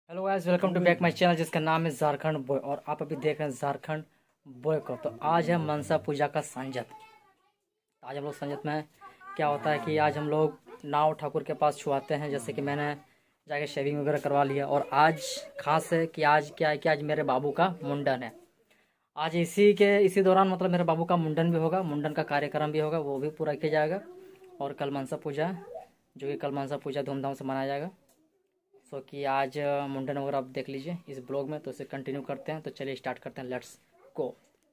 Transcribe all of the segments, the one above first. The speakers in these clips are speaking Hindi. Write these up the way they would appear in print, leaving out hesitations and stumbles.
Hello guys, welcome to back my channel जिसका नाम है झारखंड बॉय। और आप अभी देख रहे हैं झारखंड बॉय को। तो आज है मनसा पूजा का संजत। आज हम लोग संजत में क्या होता है कि आज हम लोग नाव ठाकुर के पास छुआते हैं। जैसे कि मैंने जाके शेविंग वगैरह करवा लिया। और आज खास है कि आज क्या है कि आज मेरे बाबू का मुंडन है। आज इसी दौरान मतलब मेरे बाबू का मुंडन भी होगा, मुंडन का कार्यक्रम भी होगा, वो भी पूरा किया जाएगा। और कल मनसा पूजा, जो कि कल मनसा पूजा धूमधाम से मनाया जाएगा। सो कि आज मुंडन वगैरह आप देख लीजिए इस ब्लॉग में। तो इसे कंटिन्यू करते हैं। तो चलिए स्टार्ट करते हैं, लेट्स गो।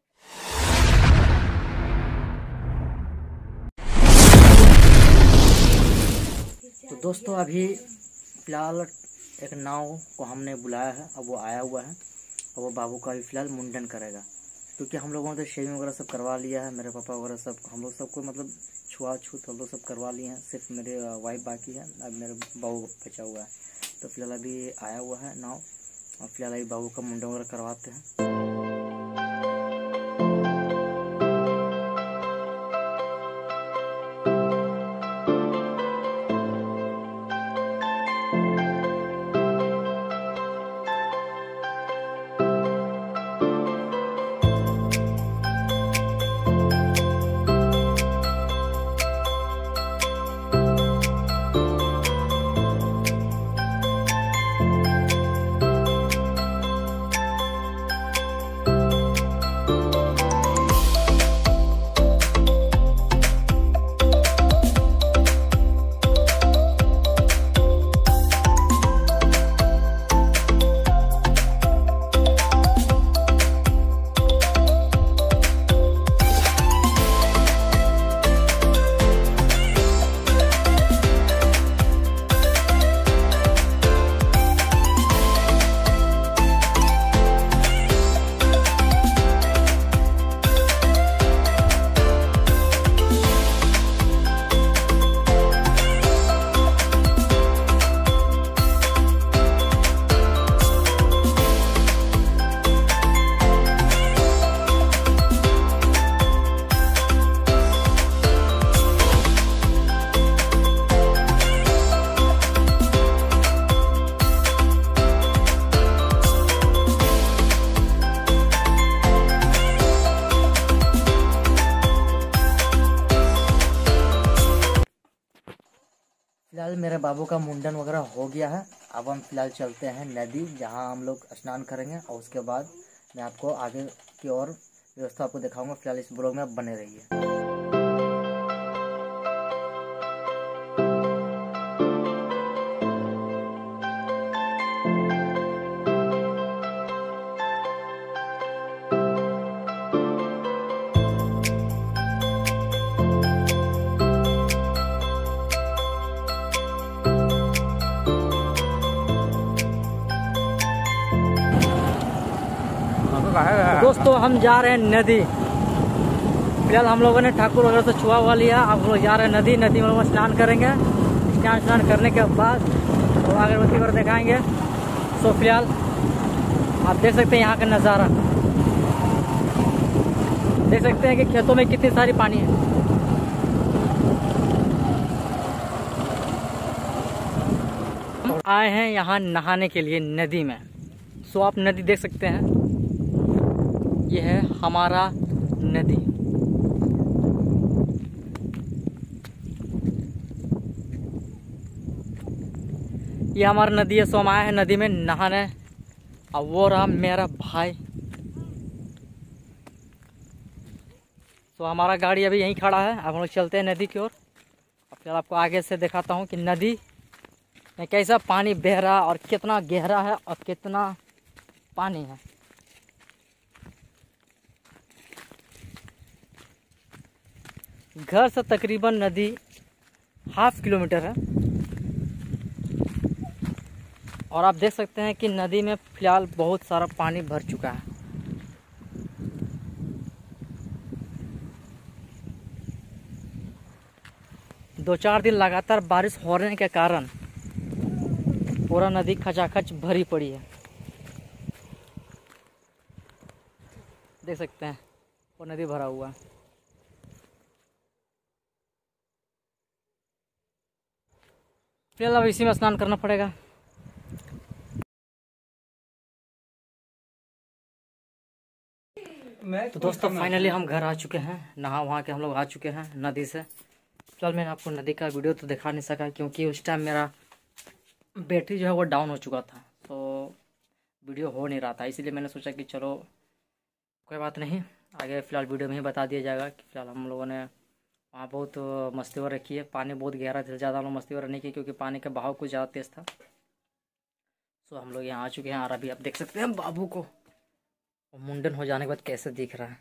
तो दोस्तों अभी फ़िलहाल एक नाव को हमने बुलाया है। अब वो आया हुआ है और वो बाबू का अभी फ़िलहाल मुंडन करेगा। क्योंकि हम लोगों ने तो शेविंग वगैरह सब करवा लिया है, मेरे पापा वगैरह सब, हम लोग सबको मतलब छुआछूत हम लोग सब करवा लिए हैं। सिर्फ मेरे वाइफ बाकी है, अब मेरे बाबू बचा हुआ है। तो फिलहाल अभी आया हुआ है नाव और फिलहाल अभी बाबू का मुंडन वगैरह करवाते हैं। फिलहाल मेरे बाबू का मुंडन वगैरह हो गया है। अब हम फिलहाल चलते हैं नदी, जहां हम लोग स्नान करेंगे और उसके बाद मैं आपको आगे की और व्यवस्था आपको दिखाऊंगा। फिलहाल इस ब्लॉग में आप बने रहिए। दोस्तों हम जा रहे हैं नदी। फिलहाल हम लोगों ने ठाकुर वगैरह से छुआ हुआ लिया। अब हम लोग जा रहे हैं नदी में हम लोग स्नान करेंगे। स्नान करने के बाद तो अगरबत्ती वगैरह दिखाएंगे। सो फिलहाल आप देख सकते हैं यहाँ का नज़ारा, देख सकते हैं कि खेतों में कितनी सारी पानी है। हम आए हैं यहाँ नहाने के लिए नदी में। सो आप नदी देख सकते हैं, ये है हमारा नदी। ये हमारा नदी है। सो हम आए हैं नदी में नहाने। अब वो रहा मेरा भाई। सो हमारा गाड़ी अभी यहीं खड़ा है। अब हम लोग चलते हैं नदी की ओर। और फिर आपको आगे से दिखाता हूँ कि नदी में कैसा पानी बह रहा और कितना गहरा है और कितना पानी है। घर से तकरीबन नदी 1/2 किलोमीटर है। और आप देख सकते हैं कि नदी में फिलहाल बहुत सारा पानी भर चुका है। दो चार दिन लगातार बारिश होने के कारण पूरा नदी खचाखच भरी पड़ी है। देख सकते हैं वो नदी भरा हुआ है। फिलहाल अब इसी में स्नान करना पड़ेगा। तो दोस्तों फाइनली हम घर आ चुके हैं, नहा वहाँ के हम लोग आ चुके हैं नदी से। फिलहाल मैंने आपको नदी का वीडियो तो दिखा नहीं सका क्योंकि उस टाइम मेरा बैटरी जो है वो डाउन हो चुका था, तो वीडियो हो नहीं रहा था। इसीलिए मैंने सोचा कि चलो कोई बात नहीं, आगे फ़िलहाल वीडियो में ही बता दिया जाएगा कि फ़िलहाल हम लोगों ने वहाँ बहुत मस्ती और रखी है। पानी बहुत गहरा था, ज़्यादा हम लोग मस्ती और नहीं की क्योंकि पानी का बहाव कुछ ज़्यादा तेज़ था। सो हम लोग यहाँ आ चुके हैं और अभी आप देख सकते हैं बाबू को मुंडन हो जाने के बाद कैसे दिख रहा है।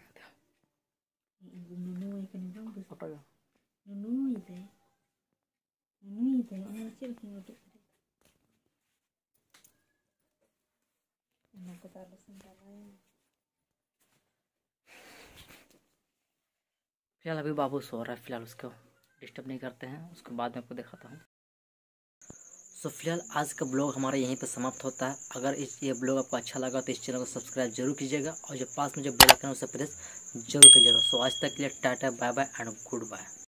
फिलहाल अभी बाबू सो रहा है, फिलहाल उसको डिस्टर्ब नहीं करते हैं, उसको बाद में आपको दिखाता हूँ। सो फिलहाल आज का ब्लॉग हमारा यहीं पर समाप्त होता है। अगर ये ब्लॉग आपको अच्छा लगा तो इस चैनल को सब्सक्राइब जरूर कीजिएगा और जो पास में जो बेल आइकन है उसे प्रेस जरूर कीजिएगा। सो आज तक के लिए tata bye bye and good bye.